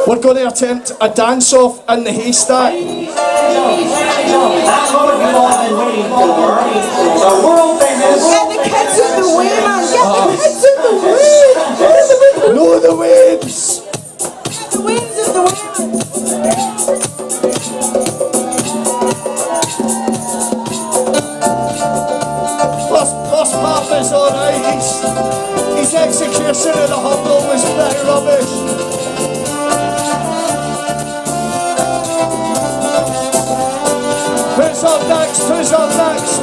We're going to attempt a dance-off in the haystack. That's what we've all been waiting for. The world famous. Get the kids in the way, man. Get the kids in the way. No, the waves. Get the winds in the way, man. Plus Papa's alright. His execution of the humble was pretty rubbish. Who's up next? Who's up next?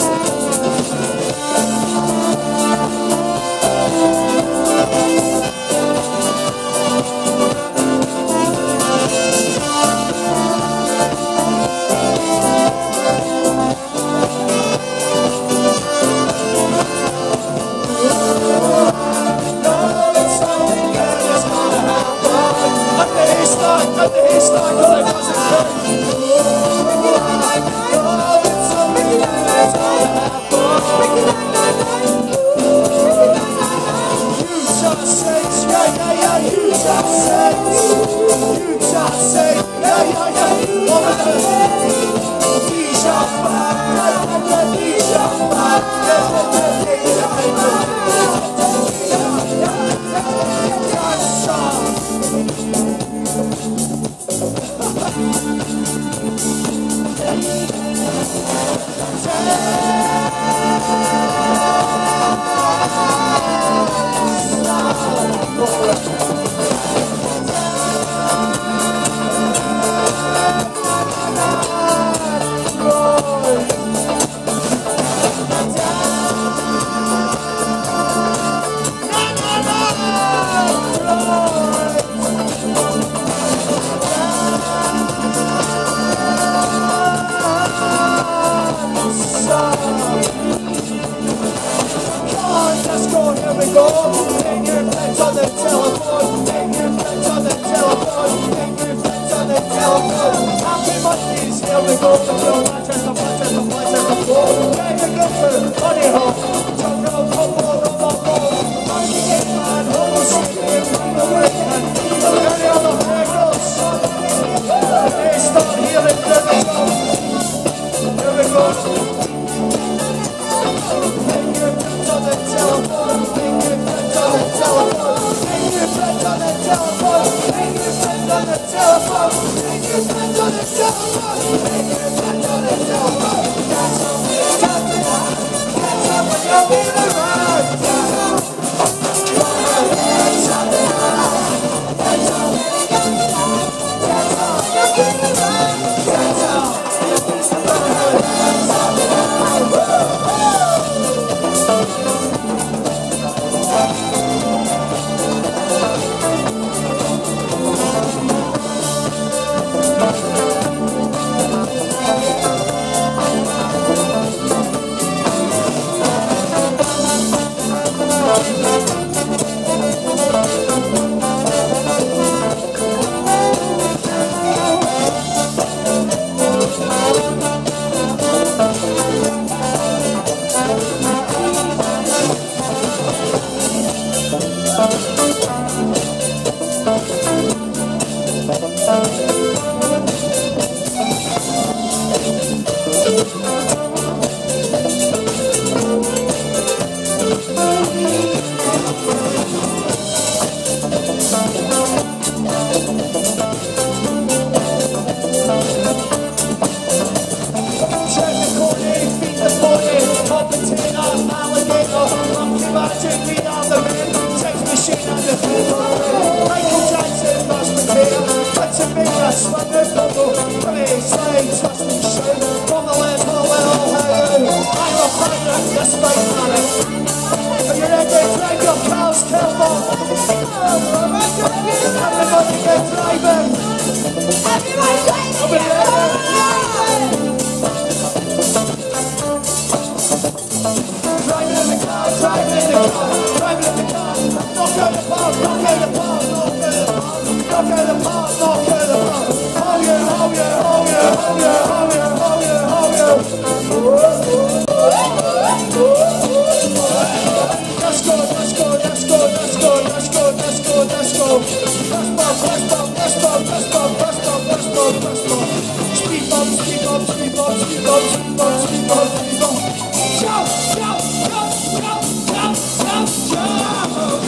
Press bump, press bump, press bump, press bump, press bump. Speed bump, speed bump, speed bump, speed bump, speed bump, speed bump, speed bump. Jump, jump, jump, jump, jump, jump, jump.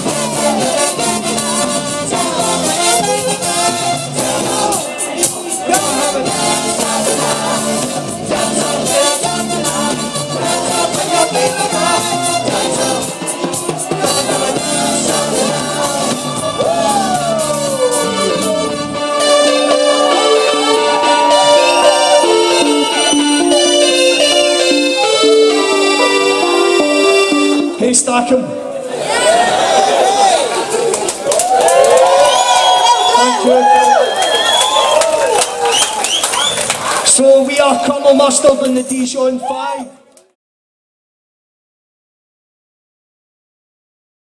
Never have it. Hey, Stackham. Thank you. So we are Colonel Mustard in the Dijon 5.